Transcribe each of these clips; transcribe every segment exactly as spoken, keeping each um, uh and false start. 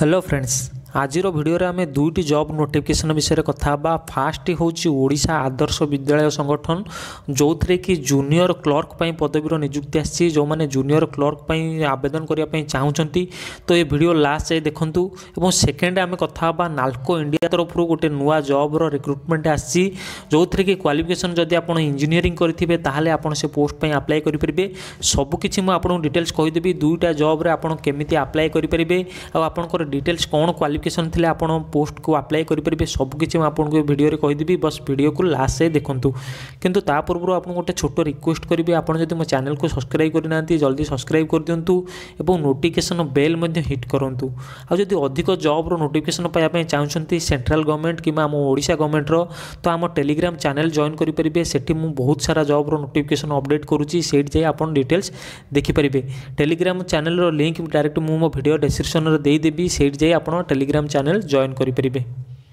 Hello friends, आज video रे आमे दुईटी जॉब नोटिफिकेशन विषय में कथा बा। फास्ट होची ओडिशा आदर्श विद्यालय संगठन जो थे कि जूनियर क्लर्क पई पदवीर नियुक्ति आसी जो माने जूनियर क्लर्क पई आवेदन करिया पई चाहउचंती। तो ये वीडियो लास्ट जाए देखंतु। एवं सेकेंड आमे कथा बा नाल्को इंडिया तरफ गोटे नुआ जॉब रो रिक्रुटमेंट आसी जो थे कि क्वालिफिकेशन जदि आपण इंजीनियरिंग करथिबे ताहाले आपण से पोस्ट पई अप्लाई करि परिबे। सब किछि म आपण डिटेल्स कहि देबी। दुईटा जॉब रे आपण केमिति अप्लाई करि परिबे आ आपनकर डिटेल्स कोन क्वालिफिकेशन थिले आपण पोस्ट को अप्लाई करि परिबे सब किछि म आपन को वीडियो रे कहि देबी। बस वीडियो को लास्ट से देखंतु। किंतु ता पूर्व आपन गोटे छोट रिक्वेस्ट करिबे, आपण जदि मो चैनल को सब्सक्राइब करि नांती जल्दी सब्सक्राइब कर दियंतु एवं नोटिफिकेशन बेल मध्ये हिट करंतु। आ जदि अधिक जॉब रो नोटिफिकेशन पाया पय चाहउछंती सेंट्रल गवर्नमेंट किबा हम ओडिशा गवर्नमेंट रो तो हम टेलीग्राम चैनल जॉइन करि परिबे। सेठी मु बहुत सारा जॉब रो नोटिफिकेशन अपडेट करूची, सेठ जाय आपन डिटेल्स देखि परिबे। टेलीग्राम चैनल रो लिंक डायरेक्ट मु मो वीडियो डिस्क्रिप्शन रे देई देबी, सेठ जाय आपन टेलीग्राम चैनल जॉइन करि परिबे।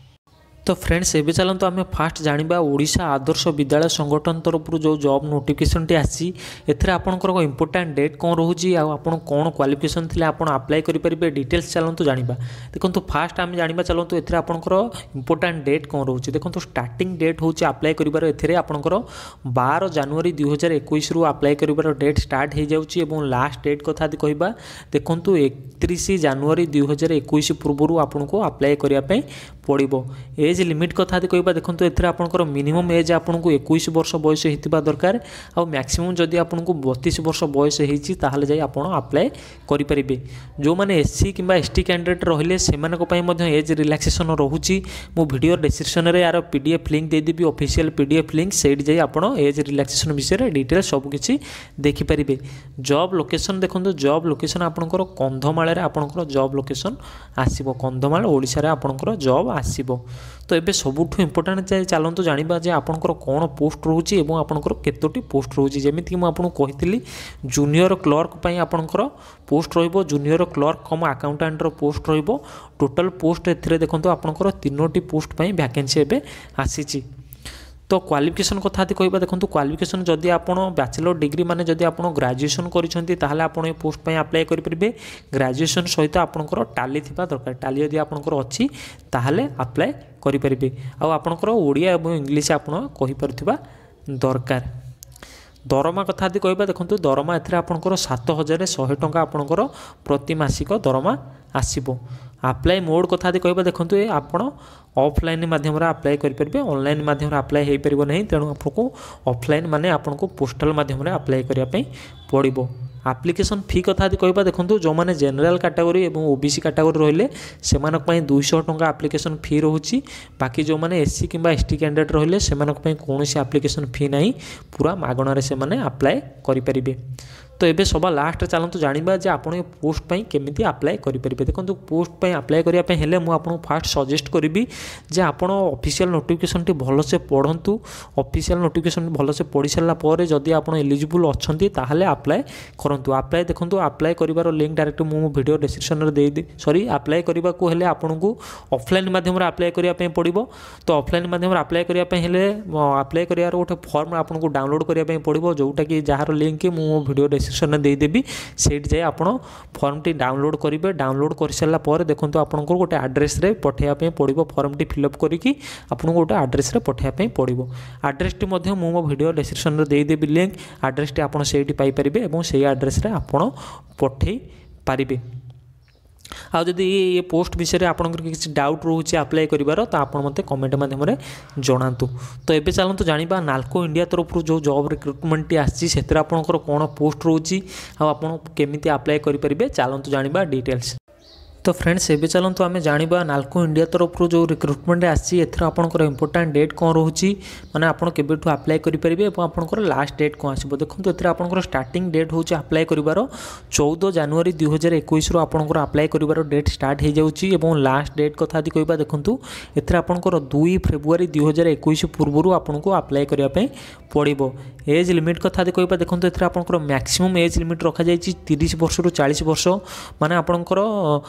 तो फ्रेंड्स एबे चलते आम फास्ट जाना ओडिशा आदर्श विद्यालय संगठन तरफ जो जॉब नोटिफिकेशन टी आसी एथरे आपनकर इंपोर्टेंट डेट कौन रोची आपन कौन क्वालिफिकेशन थिले आपन अप्लाई करि परिबे डिटेल्स चलतु जानिबा। देखंतु फास्ट आम जानिबा चलतु एथरे आपनकर इंपोर्टेंट डेट कौन रोची। देखंतु स्टार्टिंग डेट होची अप्लाई करिबार एथरे आपनकर बारह जनवरी दुई हजार इक्कीस रु अप्लाई करिबार डेट स्टार्ट हो जाउची एवं लास्ट डेट कथा यदि कहबा देखंतु इकतीस जनवरी दुई हजार इक्कीस पूर्व आपनको अप्लाई करिया पय पड़िबो। एज लिमिट कथा यदि कहबा देखंतु एथरे आपनकर मिनिमम एज आपनको इक्कीस वर्ष बयस हेतिबा दरकार आ मैक्सिमम जदि आपनको बत्तीस वर्ष बयस हेछि ताहाले जाय आपण अप्लाई करि परिबे। जो माने एससी किबा एसटी कैंडिडेट रहिले सेमानक पय मध्य एज रिलैक्सेशन रहूची। मु वीडियो डिस्क्रिप्शन रे यार पीडीएफ लिंक दे देबी, ऑफिशियल पीडीएफ लिंक सेट जाय आपण एज रिलैक्सेशन विषय रे डिटेल सब किछि देखि परिबे। जॉब लोकेशन देखंतु जॉब लोकेशन आपनकर कंधमाल रे आपनकर जॉब लोकेशन आसीबो। कंधमाल ओडिसा रे आपनकर जॉब आसीबो। तो एबे सबुठु इंपोर्टेंट जाय चलंतु जानिबा जे आपनकर कोन पोस्ट रहूची एवं आपनकर केतोटी पोस्ट रहूची। जेमिति कि म आपन कहितली जूनियर क्लर्क पई आपनकर पोस्ट रहइबो, जूनियर क्लर्क कम अकाउंटेंट रो पोस्ट रहइबो। टोटल पोस्ट एथरे देखंतु आपनकर तीनोटी पोस्ट पई वैकेंसी एबे आसीची। तो क्वालिफिकेशन कथा यदि कहबा देखंतु क्वालिफिकेशन जदि आपण बैचलर डिग्री माने जदि आपण ग्रेजुएशन करिसंती ताहाले आपण ए पोस्ट पय अप्लाई करि परिबे। ग्रेजुएशन सहित आपनकर टाली थिबा दरकार। टाली यदि आपनकर अछि ताहाले अप्लाई करि परिबे। आ आपनकर ओडिया एवं इंग्लिश आपण कहि परथिबा दरकार। दरमा कथा यदि कहबा देखंतु दरमा एथरे आपनकर सात हजार सौ टंका आपनकर प्रति मासिक दरमा आसीबो। अप्लाई मोड कथा यदि कहबा देखंतु ए आपण ऑफलाइन माध्यम रे अप्लाई करि परिबे, ऑनलाइन माध्यम रे अप्लाई हेइ परिबो नहीं। तेणु आपको ऑफलाइन माने आपनको पोस्टल माध्यम रे अप्लाई करिया पई पड़िबो। एप्लिकेशन फी कथा यदि कहबा देखंतु जो माने जनरल कैटेगरी एवं ओबीसी कैटेगरी रहिले सेमानक पई दो सौ टंका एप्लिकेशन फी रहूची। बाकी जो माने एससी किबा एसटी कैंडिडेट रहिले सेमानक पई कोनोसी एप्लिकेशन फी नाही, पूरा मागणा रे से माने अप्लाई करि परिबे। तो एबे सबा लास्ट चलतु जानिबा जे आपण ए पोस्ट पई केमिति अप्लाई करि परिबे। देखंतु पोस्ट पई अप्लाई करिया पई हेले मु आपन फास्ट सजेस्ट करिबी जे आपण ऑफिशियल नोटिफिकेशन टी भलो से पढंतु। ऑफिशियल नोटिफिकेशन भलो से पढि सल्ला परे जदि आपण एलिजिबल अछंती ताहाले अप्लाई करंतु। अप्लाई देखंतु अप्लाई करिवार लिंक डायरेक्ट मु वीडियो डिस्क्रिप्शन रे देई दे सॉरी अप्लाई करिबा को हेले आपनकु ऑफलाइन माध्यम रे अप्लाई करिया पई पड़िबो। तो ऑफलाइन माध्यम रे अप्लाई करिया पई हेले अप्लाई करियार गोटे फॉर्म आपनकु डाउनलोड करिया पई पड़िबो, जोटा कि जहार लिंक मु वीडियो डिस्क्रिप्शन दे देबी। सेट जाय आपण फॉर्म टी डाउनलोड करिवे। डाउनलोड कर सल्ला पर देखंतु आपनकर गोटे एड्रेस रे पठेया पे पड़िबो। फॉर्म टी फिल अप करिकि आपन गोटे एड्रेस रे पठेया पे पड़िबो। एड्रेस टी मध्ये मु मो वीडियो डिस्क्रिप्शन रे दे देबी लिंक। एड्रेस टी आपन सेठी पाई परिबे एवं सेही एड्रेस रे आपन पठेई पारिबे। आ जदि ये पोस्ट विषय आपनकर किसी डाउट रोचे अप्लाई करिवार तो आपन मते कमेंट माध्यम रे जणांतु। तो एबे चलंतु जानिबा नाल्को इंडिया तरफ जो जॉब रिक्रुटमेंट टी आसी सेतिर आपनकर कोन पोस्ट रोची आ आपन केमिति अप्लाई करि परिबे चलंतु जानिबा डिटेल्स। तो फ्रेंड्स एबे चलंतु आमे जानिबा नाल्को इंडिया तरफ जो रिक्रुटमेंट आसी एथरा आपनकर इंपोर्टेंट डेट कोन रहूची माने आपन केबेठु अप्लाई करि परिबे एवं आपनकर लास्ट डेट कोन आसीबो। देखंतु एथरा आपनकर स्टार्टिंग डेट होची अप्लाई करिवार चौदह जनवरी दुई हजार इक्कीस रु आपनकर अप्लाई करिवार डेट स्टार्ट हे जाउची एवं लास्ट डेट कथा यदि कहबा देखंतु एथरा आपनकर दुई फरवरी दुई हजार इक्कीस पूर्व रु आपनको अप्लाई करिया पे पड़िबो। एज लिमिट कथा यदि कहबा देखंतु एथरा आपनकर मैक्सिमम एज लिमिट रखा जायछि तीस वर्ष रु चालीस वर्ष। माने आपनकर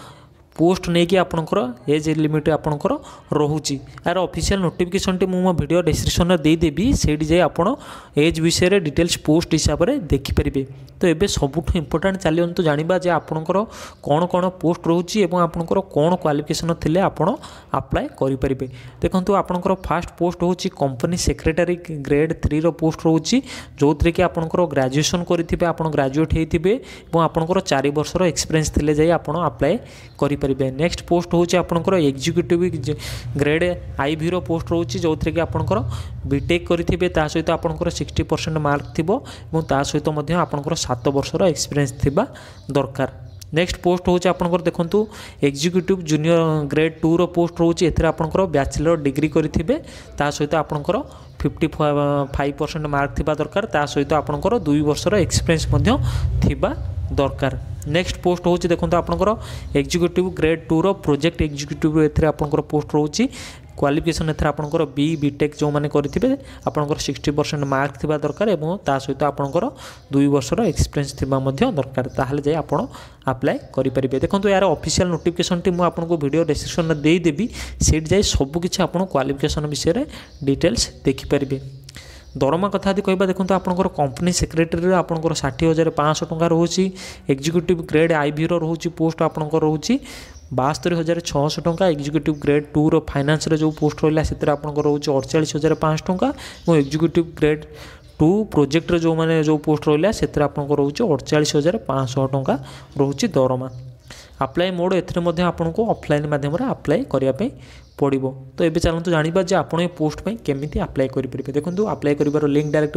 पोस्ट नहीं कि आपणकर एज लिमिट आपणकर रोचे यार ऑफिशियल नोटिफिकेशन टी मो वीडियो डिस्क्रिप्शन दे देबी सेठी जाए आप एज विषय डिटेल्स पोस्ट हिसाब से देखिपारे। तो ये सबुठ इंपोर्टाट चलतु जाना जे आपणकर कौन कौन पोस्ट रोचे और आपणकर कौन क्वालिफिकेशन थिले आपण अप्लाई करेंगे। देखो आपणकर फास्ट पोस्ट होची कंपनी सेक्रेटरी ग्रेड थ्री रो पोस्ट रोची जो थी कि आपणकर ग्रेजुएशन करेंगे आप ग्रेजुएट होते और आपणकर चार वर्षर एक्सपीरियंस थिले जाए आप अप्लाई करेंगे। नेक्स्ट पोस्ट होची आपणकर एग्जीक्यूटिव ग्रेड आई भी रो पोस्ट रोची जो थी कि आपणकर बीटेक करेंगे ता सहित आपणकर सिक्सटी परसेंट मार्क थी और ता सहित आपणकर सात वर्षर एक्सपीरियंस थिबा दरकार। नेक्स्ट पोस्ट होची आपणकर देखंतु एग्जीक्यूटिव जूनियर ग्रेड टू रो पोस्ट रोची एथरे आपणकर बैचलर डिग्री करेंगे ता सहित आपणकर फिफ्टी फाइव परसेंट मार्क थिबा दरकार ता सहित आपणकर दुई वर्षर एक्सपीरियंस मध्य थिबा दरकार। नेक्स्ट पोस्ट होची देखंतु आपणकर एग्जीक्यूटिव ग्रेड टू रो प्रोजेक्ट एग्जीक्यूटिव एथरे आपणकर पोस्ट रोची क्वालिफिकेशन एथरे आपणकर बी बीटेक जो माने करेंगे आपणकर सिक्सटी परसेंट मार्क थिबा दरकार एवं ता सहित आपणकर दुई वर्षर एक्सपीरियंस थिबा मध्य दरकार ताहले जाय आपण अप्लाई करि परिबे। देखंतु यार ऑफिशियल नोटिफिकेशन टी मु आपनको वीडियो डिस्क्रिप्शन दे देबी सेट जाय सब किछि आपण क्वालिफिकेशन विषय रे डिटेल्स देखि परिबे। दरमा कथा यदि कहबा देखंतु आपणकर कंपनी सेक्रेटरी आपणकर षाठी हजार पाँच टंका रोची एग्जीक्यूटिव ग्रेड आई भी रोची पोस्ट आपणकर रोची बास्तरी हजार छःश टंका एग्जीक्यूटिव ग्रेड टू रो फाइनान्स रे जो पोस्ट रहा से आपंकर रोचे अड़चाश हजार पाँच टंका और एग्जीक्यूटिव ग्रेड टू प्रोजेक्ट जो मैंने जो पोस्ट रहा से आपंकर रोचे अड़चाश हजार पाँच टंका रोचे दरमा। अप्लाई मोड एथरे आपको ऑफलाइन माध्यम अप्लाई करने पड़ो। तो ये चलते जाना जे आप पोस्ट केमी अप्लाई करेंगे। देखो अप्लाई कर लिंक डायरेक्ट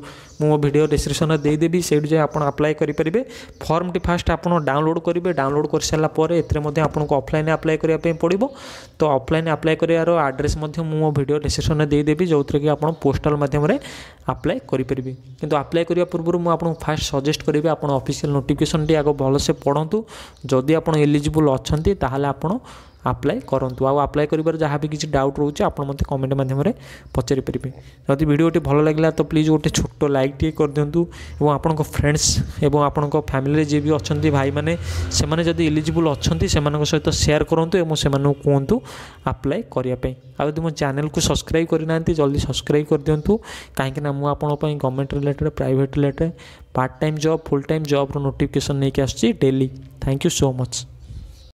मो वीडियो डिस्क्रिप्शन दे देवी से आप अप्लाई करेंगे। फॉर्म टी फास्ट आप डाउनलोड करेंगे डाउनलोड कर सारापर आपको ऑफलाइन अप्लाई करने पड़ो। तो ऑफलाइन अप्लाई करार आड्रेस मो वीडियो डिस्क्रिप्शन दे देवी जो थी कि आप पोस्टाल मध्यम अप्लाई करेंगे। किंतु अप्लाई करने पूर्व मुझे फास्ट सजेस्ट करी आप ऑफिशियल नोटिफिकेशन टी आग भलसे पढ़ु जदि आप एलिजिबल अच्छा ताहले आप अप्लाई करूँ। आ अप्लाई कर जहाँ भी किसी डाउट रोचे आप मत कमेंट माध्यम पचारि पारे। जदि वीडियोटी भल लगे तो प्लीज गोटे छोट लाइक टे कर दिंतु और आपंक फ्रेंड्स और आपंक फैमिली जी भी अच्छा भाई मैंने से जदि एलिजिबल अच्छा से सहित शेयर करूँ और से कहतु अप्लाई करने। आदि मो चैनल को सब्सक्राइब करना जल्दी सब्सक्राइब कर दिंतु कहीं मुझे government related private related part time job full time job notification नहीं आसुची daily. Thank you so much.